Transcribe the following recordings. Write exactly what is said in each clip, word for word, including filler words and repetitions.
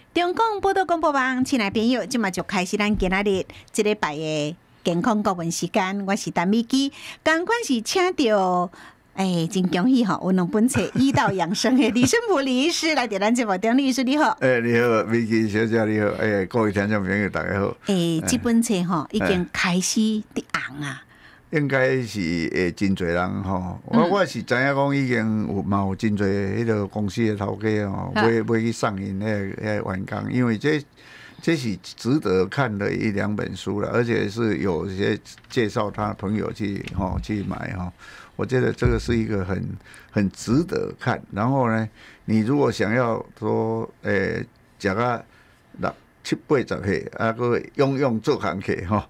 中广报道广播网，亲爱朋友，今麦就开始咱今仔日这礼拜的健康顾问时间，我是陈美姬，刚关是请到。哎，真恭喜哈！有两本册《医道养生》的李胜普李医师来到咱节目中，李医师你好。 哎，你好，美姬小姐你好，哎，各位听众朋友大家好。 哎，这本册哈已经开始伫红啊。 应该是诶，真侪人吼，我我是知影讲已经有嘛有真侪迄个公司的头家吼，要要去上映迄个迄个员工，因为这这是值得看的一两本书了，而且是有一些介绍他朋友去吼去买吼。我觉得这个是一个很很值得看。然后呢，你如果想要说，诶，食个六七八十岁，啊，个用用做行客吼，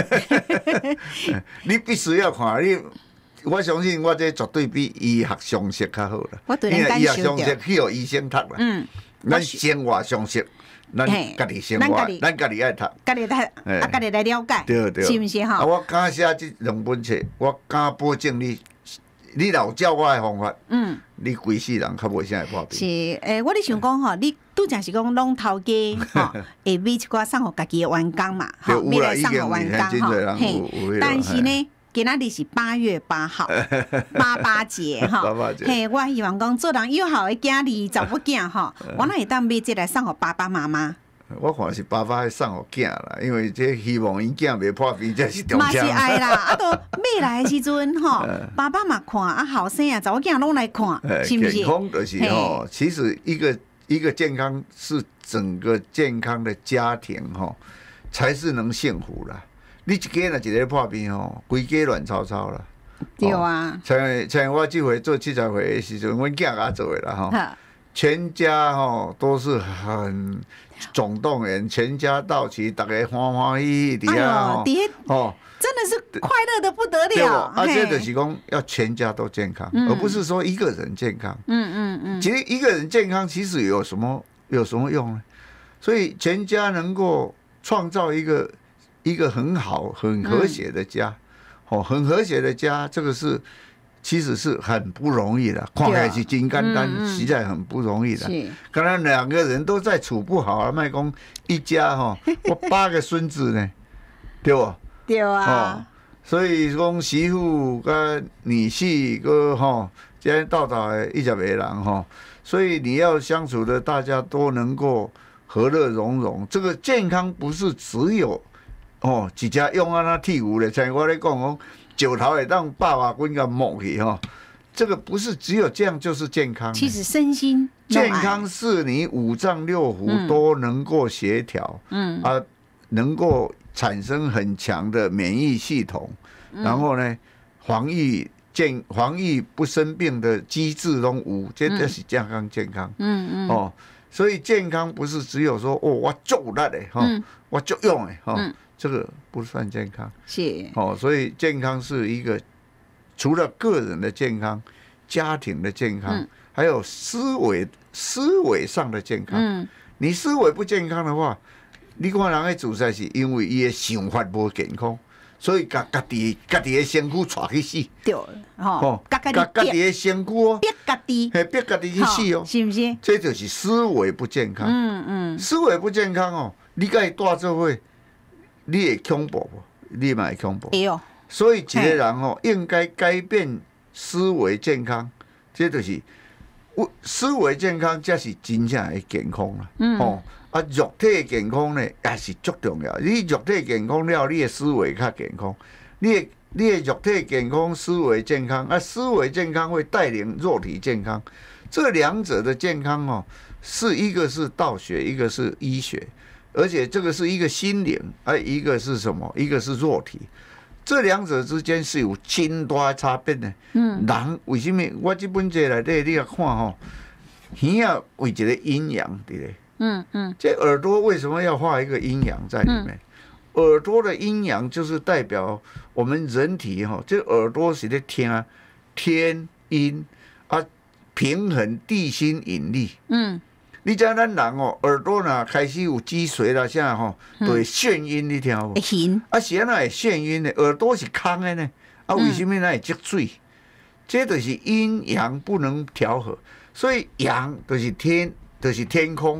你必须要看你。我相信我这绝对比医学常识较好啦。 我对人感受到。 医学常识去予医生读啦。嗯。咱生活常识。咱家己生活，咱家己爱读， 家己读，啊，家己来了解， 对对， 是毋是吼？ 啊，我敢写这两本册，我敢保证你，你若有照我的方法，嗯，你规世人较无啥会破病。 是，诶，我咧想讲吼，你拄则是讲拢头家吼，会买一寡送互家己的员工嘛，吼，买来送互员工吼，嘿，但是呢。今仔日是八月八号，八八节哈。嘿，我希望讲做人友好的囝儿、查某囝吼，我哪会当买这来送互爸爸妈妈？ 我看是爸爸送互囝啦，因为这希望因囝袂破病，这是重要。 嘛是爱啦，啊，都买来的时阵吼，爸爸嘛看，啊，后生啊，查某囝拢来看，是不是？ 健康就是吼，其实一个一个健康是整个健康的家庭吼，才是能幸福啦。你一家若一个破病吼，规家乱糟糟啦。 对啊。 像像我这回做七十岁的时阵，阮囝甲我做的啦吼，全家吼都是很总动员，全家到齐，大家欢欢喜喜伫遐吼，真的是快乐的不得了。 啊，这就是讲要全家都健康，而不是说一个人健康。嗯嗯嗯。其实一个人健康，其实有什么有什么用呢？所以全家能够创造一个。一个很好、很和谐的家，哦，很和谐的家，这个是其实是很不容易的，看起来是真简单，实在很不容易的。刚才两个人都在处不好啊，卖讲一家哈，我八个孙子呢，对不？ 对啊。 所以讲媳妇跟女婿个哈，今天到达一家为人哈，所以你要相处的大家都能够和乐融融。这个健康不是只有。哦，一只用啊那剃骨的，像我咧讲讲，石头会当百外斤甲摸去吼，这个不是只有这样就是健康。 其实身心健康是你五脏六腑都能够协调，嗯啊，能够产生很强的免疫系统，嗯、然后呢，防御健防御不生病的机制都有，这都是健康健康。嗯嗯。哦，所以健康不是只有说哦，我做力的哈，嗯、我做用的哈。嗯这个不算健康， 是哦，所以健康是一个除了个人的健康、家庭的健康，嗯、还有思维思维上的健康。嗯，你思维不健康的话，你看人的自杀是因为伊的想法无健康，所以家家己家己的身躯带去死。 对，吼，家家家己的身躯哦， 逼家己， 嘿，逼家己去死哦， 是不是？ 这就是思维不健康。嗯嗯，思维不健康哦，你甲伊带做伙。你会恐怖不？你嘛会恐怖。所以一个人吼，应该改变思维健康，这就是思维健康才是真正的健康啦。嗯。哦，啊，肉体健康呢也是足重要。你肉体健康了，你的思维较健康。你的你的肉体健康，思维健康，啊，思维健康会带领肉体健康。这两者的健康哦，是一个是道学，一个是医学。而且这个是一个心灵，啊，一个是什么？一个是肉体，这两者之间是有真大的差别的。嗯，人为什么？我这本册内底你要看吼，耳啊为一个阴阳对嘞。嗯嗯，这耳朵为什么要画一个阴阳在里面？嗯、耳朵的阴阳就是代表我们人体哈，这耳朵是在听天阴啊，平衡地心引力。嗯。你知咱人哦，耳朵若开始有积水啦，啥吼，就会眩晕，你听无？ 会晕。 啊，是安那会眩晕的？耳朵是空的呢，啊，为什么那会积水？这就是阴阳不能调和，所以阳就是天，就是天空，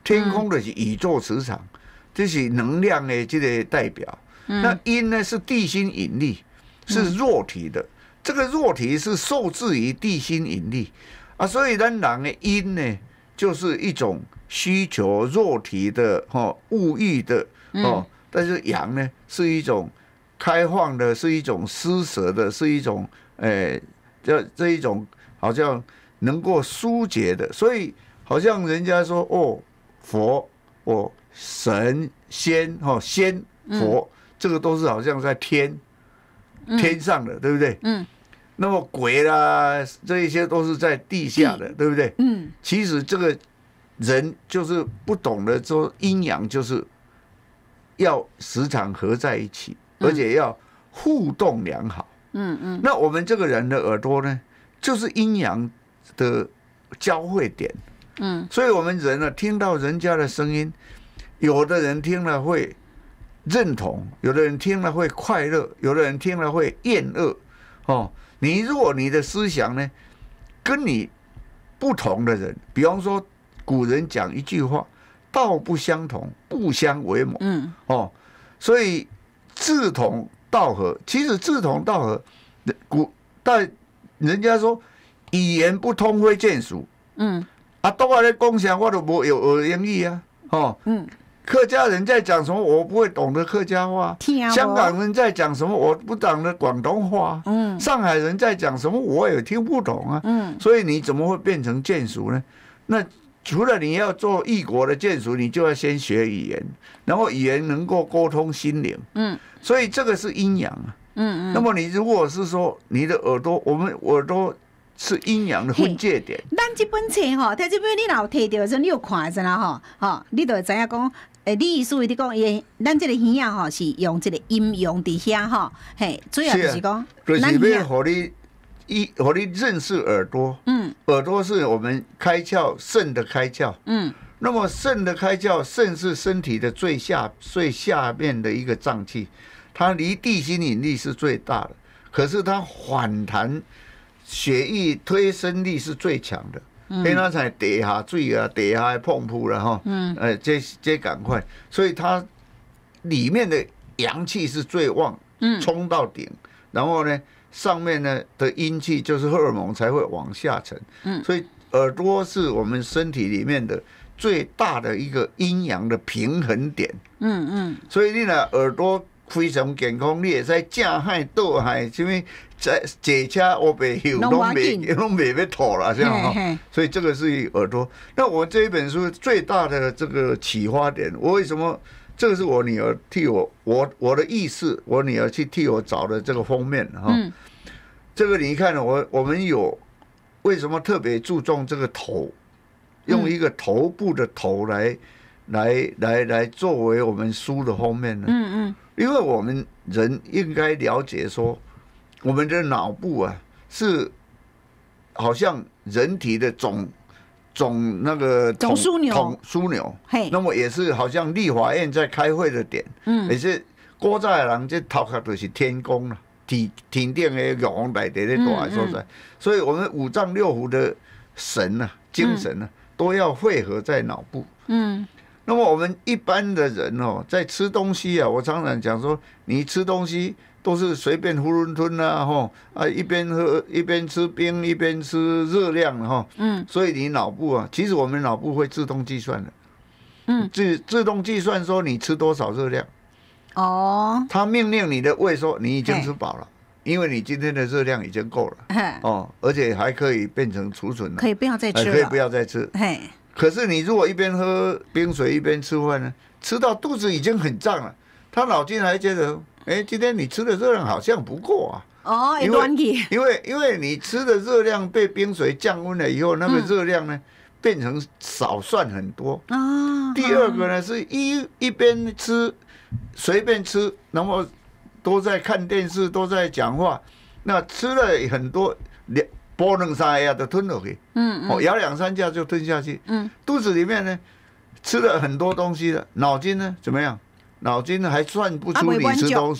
天空的是宇宙磁场，这是能量的这个代表。那阴呢是地心引力，是弱体的。这个弱体是受制于地心引力啊，所以咱人的阴呢，就是一种需求弱体的哈物欲的哦，但是阳呢是一种开放的，是一种施舍的，是一种诶这这一种好像能够疏解的，所以好像人家说哦佛哦神仙哦仙佛。这个都是好像在天天上的，对不对？嗯。那么鬼啦，这一些都是在地下的，对不对？嗯。其实这个人就是不懂得说阴阳，就是要时常合在一起，而且要互动良好。嗯嗯。那我们这个人的耳朵呢，就是阴阳的交汇点。嗯。所以我们人呢，听到人家的声音，有的人听了会认同，有的人听了会快乐，有的人听了会厌恶。哦，你如果你的思想呢，跟你不同的人，比方说古人讲一句话，道不相同，不相为谋。嗯。哦，所以志同道合，其实志同道合，古但人家说语言不通会见俗。嗯。啊，都我在讲啥，我都无有学英语啊。哦。嗯。客家人在讲什么，我不会懂得客家话；香港人在讲什么，我不懂得广东话；嗯，上海人在讲什么，我也听不懂啊。嗯，所以你怎么会变成眷属呢？那除了你要做异国的眷属，你就要先学语言，然后语言能够沟通心灵。嗯，所以这个是阴阳啊。嗯嗯。那么你如果是说你的耳朵，我们耳朵是阴阳的分界点。 咱这本册吼，在这本你若有摕到，你有看着啦吼，吼，你就会知影讲。诶，你意思是讲，伊咱这个耳仔吼是用这个阴阳伫遐吼，嘿，主要就是讲， 就是要互你一，互你认识耳朵。嗯，耳朵是我们开窍肾的开窍。嗯，那么肾的开窍，肾是身体的最下最下面的一个脏器，它离地心引力是最大的，可是它反弹血液推升力是最强的。因那才地下水啊，地下的碰扑了哈，嗯，呃，这这赶快，所以它里面的阳气是最旺，嗯，冲到顶，然后呢，上面呢的阴气就是荷尔蒙才会往下沉，嗯，所以耳朵是我们身体里面的最大的一个阴阳的平衡点，嗯嗯，所以你呢耳朵非常健康，你也在正海倒海，什么在坐车我北休拢没拢没被吐了这样哈，所以这个是耳朵。那我这一本书最大的这个启发点，我为什么这个是我女儿替我我我的意思，我女儿去替我找的这个封面哈。嗯、这个你看我我们有为什么特别注重这个头，用一个头部的头来来来来作为我们书的封面呢？嗯嗯，因为我们人应该了解说。我们的脑部啊，是好像人体的总总那个总枢纽， 总枢纽。那么也是好像立法院在开会的点，嗯，也是古早的人这头壳就是天宫了，天天顶的玉皇大帝在大所在，所以我们五脏六腑的神啊、精神啊，都要汇合在脑部。嗯。那么我们一般的人哦，在吃东西啊，我常常讲说，你吃东西。都是随便囫囵吞啊，吼啊，一边喝一边吃冰，一边吃热量哈，嗯，所以你脑部啊，其实我们脑部会自动计算的，嗯，自自动计算说你吃多少热量，哦，它命令你的胃说你已经吃饱了，因为你今天的热量已经够了，哦，而且还可以变成储存了， 可以不要再吃了， 可以不要再吃，嘿，可是你如果一边喝冰水一边吃饭呢，吃到肚子已经很胀了，他脑筋还觉得。哎、欸，今天你吃的热量好像不够啊！ 哦， 因为因为因为你吃的热量被冰水降温了以后，那个热量呢、嗯、变成少算很多。啊，第二个呢是一一边吃随便吃，然后都在看电视，都在讲话，那吃了很多两波两三下就吞下去，嗯嗯，咬两三下就吞下去，嗯，肚子里面呢吃了很多东西了，脑筋呢怎么样？脑筋还算不出你吃东西，哎、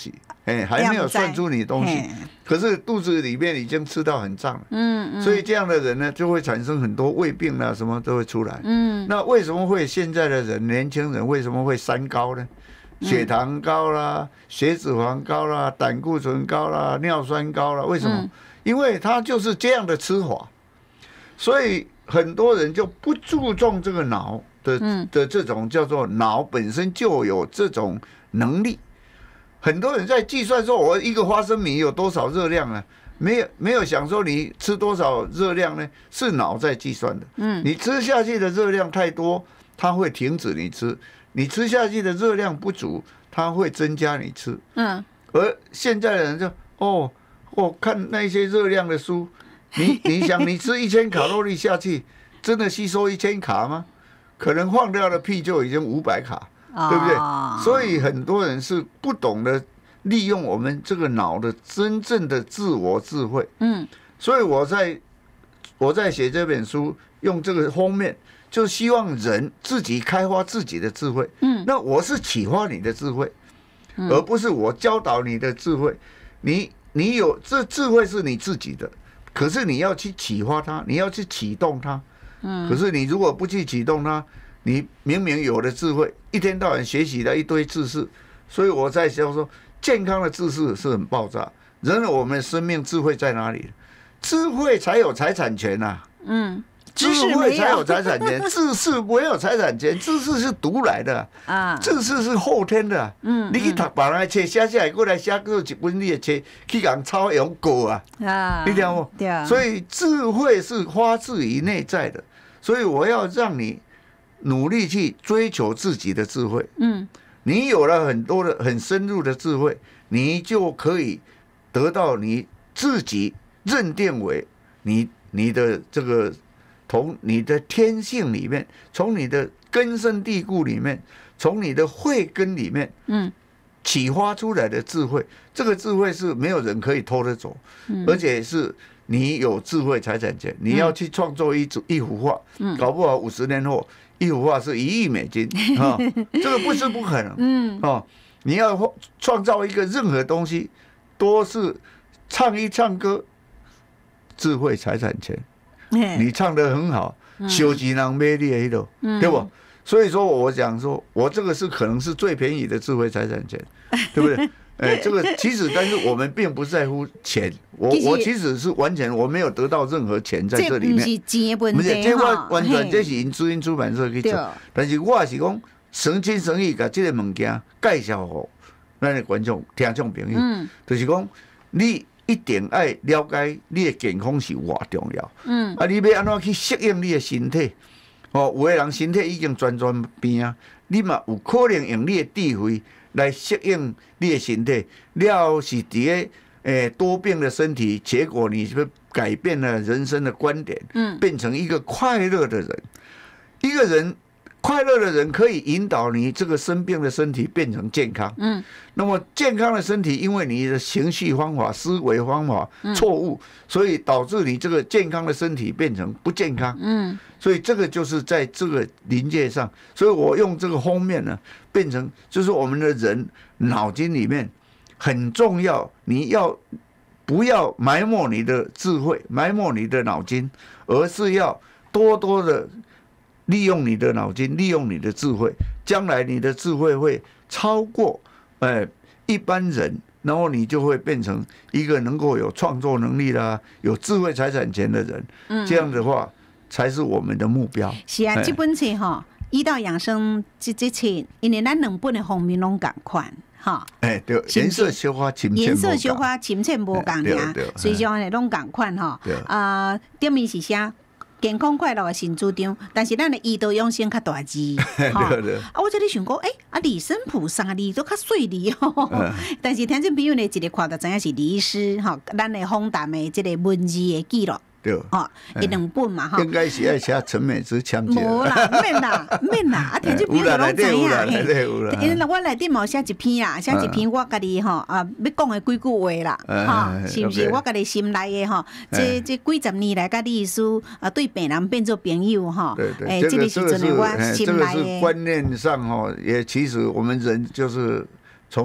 哎，还没有算出你东西，可是肚子里面已经吃到很胀了。嗯嗯。所以这样的人呢，就会产生很多胃病啊，什么都会出来。嗯。那为什么会现在的人，年轻人为什么会三高呢？血糖高啦，血脂肪高啦，胆固醇高啦，尿酸高啦，为什么？嗯、因为他就是这样的吃法，所以很多人就不注重这个脑的的这种叫做脑本身就有这种能力。很多人在计算说，我一个花生米有多少热量啊？没有没有想说你吃多少热量呢？是脑在计算的。嗯，你吃下去的热量太多，它会停止你吃。你吃下去的热量不足，它会增加你吃。嗯，而现在的人就哦，我、哦、看那些热量的书，你你想你吃一千卡路里下去，真的吸收一千卡吗？可能放掉的屁就已经五百卡，对不对？所以很多人是不懂得利用我们这个脑的真正的自我智慧。嗯，所以我在我在写这本书，用这个封面。就希望人自己开发自己的智慧，嗯，那我是启发你的智慧，而不是我教导你的智慧。你你有这智慧是你自己的，可是你要去启发它，你要去启动它，嗯，可是你如果不去启动它，你明明有的智慧，一天到晚学习了一堆知识，所以我在想说，健康的知识是很爆炸。人我们生命智慧在哪里？智慧才有财产权呐、啊，嗯。智慧才有财产权，知识没有财产权，知识是独来的啊，知识是后天的。嗯，你去读别人的册写下来，过来写过一本你的册，去人抄用过啊。啊，你听不？对啊。所以智慧是发自于内在的，所以我要让你努力去追求自己的智慧。嗯，你有了很多的很深入的智慧，你就可以得到你自己认定为你你的这个。从你的天性里面，从你的根深蒂固里面，从你的慧根里面，嗯，启发出来的智慧，这个智慧是没有人可以偷得走，嗯、而且是你有智慧财产权。你要去创作一组一幅画，嗯、搞不好五十年后一幅画是一亿美金啊、哦，这个不是不可能。嗯，哦，你要创造一个任何东西，都是唱一唱歌，智慧财产权。你唱得很好，收钱人买你的那种，对不？所以说，我讲说，我这个是可能是最便宜的智慧财产权，对不对？哎，这个其实，但是我们并不在乎钱，我我其实是完全我没有得到任何钱在这里面， 这不是钱的问题， 不是，这我完全这是因资音出版社去做，但是我是讲诚心诚意把这个物件介绍给咱的观众、听众朋友，嗯、就是讲你。一定要了解你的健康是偌重要，嗯，啊，你要安怎去适应你的身体？哦，有的人身体已经全全病啊，你嘛有可能用你的智慧来适应你的身体，了是伫个诶多病的身体，结果你是改变了人生的观点，嗯，变成一个快乐的人，一个人。快乐的人可以引导你这个生病的身体变成健康。嗯，那么健康的身体，因为你的情绪方法、思维方法错误，所以导致你这个健康的身体变成不健康。嗯，所以这个就是在这个临界上，所以我用这个封面呢，变成就是我们的人脑筋里面很重要，你要不要埋没你的智慧，埋没你的脑筋，而是要多多的。利用你的脑筋，利用你的智慧，将来你的智慧会超过呃一般人，然后你就会变成一个能够有创作能力啦、有智慧财产权的人。嗯，这样的话才是我们的目标。 是啊，这本册哈，医道养生这这册，因为咱两本的封面拢同款。哈， 哎对，颜色小花深浅， 颜色小花深浅无共呀，所以讲呢拢共款哈。啊，顶面是写。健康快乐的新主张，但是咱的医道养生较大字，哈。啊，我这里想讲，哎、欸，啊，李生普三字都较细字哦。嗯、但是听众朋友呢，一个看到知影是李医师哈，咱的访谈的这个文字的记录。对，哦，一两本嘛哈。 应该是要写陈美芝签字。 无啦，免啦，免啦，啊，听众朋友拢知影嘿。因为我内底嘛写一篇啦，写一篇我家己吼啊要讲的几句话啦，哈，是不是？我家己心内的吼，这这几十年来甲李医师啊对病人变做朋友哈。 对对，哎，这个时阵的我心内的。这个是观念上哈，也其实我们人就是从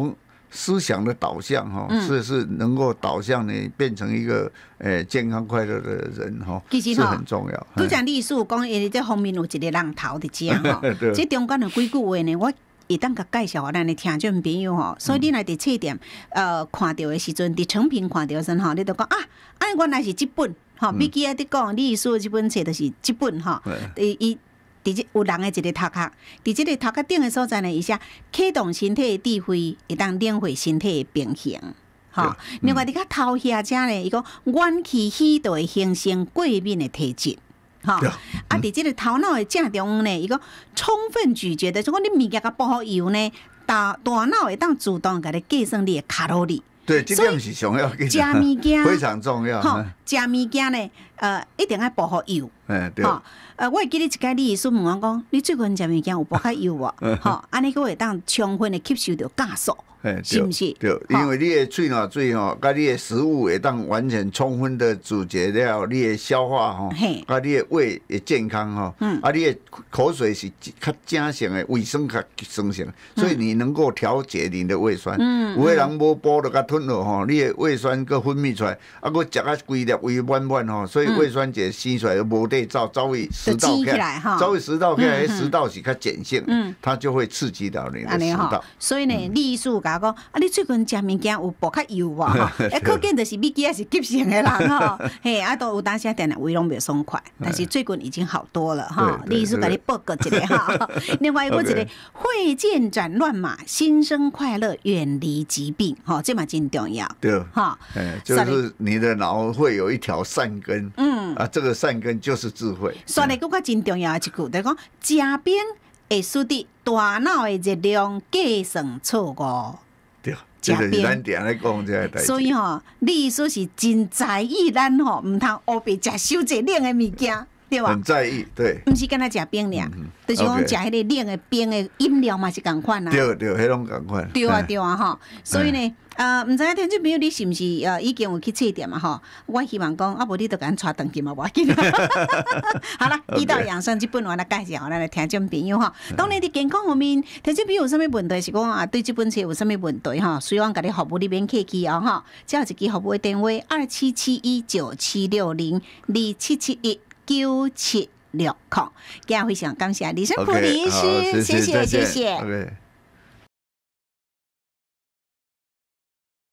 思想的导向哈，是是能够导向你变成一个诶健康快乐的人哈，是很重要。 拄则历史讲，因为这方面有一个人头伫遮吼，这中间有几句话呢，我会当甲介绍咱的听众朋友吼。所以你来伫册店呃看到的时阵，伫成品看到时吼，你就讲啊，啊原来是这本吼，比记啊伫讲历史这本册就是这本吼，伊。伫即有人的一个头壳，伫即个头壳顶的所在呢，伊写启动身体的智慧，会当领会身体的平衡。吼，另外伫较头下遮呢，伊讲元气喜度的形成过敏的体质。吼，啊，伫即个头脑的正中央呢，伊讲充分咀嚼的，就讲你物件甲保护油呢，大大脑会当自动甲你计算你的卡路里。 对，这点是上要食物件非常重要。 吼，食物件呢，呃，一定要保护油。 哎，对。 呃，我会记得一摆，你医师问我讲，你最近食物件有保较油无？吼，安尼佫会当充分的吸收到酵素，是不是？ 对，因为你的喙若水吼，甲你的食物会当完全充分的咀嚼了，你的消化吼，甲你的胃的健康吼，啊，你的口水是较正常的，卫生较生成，所以你能够调节你的胃酸。有的人无补就甲吞落吼，你的胃酸佫分泌出来，啊，佫食啊规粒胃满满吼，所以胃酸结生出来无地走，走位。食道起来哈，稍微食道起来，食道是较碱性，嗯，它就会刺激到你的食道。 所以呢，李医师甲我讲，啊，你最近食物件有补较油无？哈，哎，可见就是米基是急性的人吼，嘿，啊，都有当时定定胃拢袂爽快，但是最近已经好多了哈。李医师甲你报告一个哈。另外一个一个会见转乱码，心生快乐，远离疾病，哈，这嘛真重要。 对，哈，哎，就是你的脑会有一条善根，嗯，啊，这个善根就是智慧。 所以，佫较真重要的一句，就是讲食饼会使得大脑的热量计算错误。 对，食饼咱定咧讲这个代志。 所以吼，李医师是真在意咱吼，唔通乌白食伤济冷的物件，对吧？ 很在意，对。 唔是干那食冰尔，就是讲食迄个冷的冰的饮料嘛是共款啊。 对对，迄种共款。 对啊对啊吼，所以呢。呃，唔知影听众朋友你是毋是呃已經有去冊店嘛？吼，我希望講啊，無你就甲咱帶轉去嘛，無要緊。好啦，醫道養生這本我來介紹，咱來聽眾朋友吼。當你伫健康方面，聽眾朋友有啥物問題是講啊，對這本冊有啥物問題吼？希望甲你服務你免客氣哦吼。只有一支服務的電話二七七一九七六零二七七一九七六零。今日非常感謝李生普李醫師，謝謝謝謝。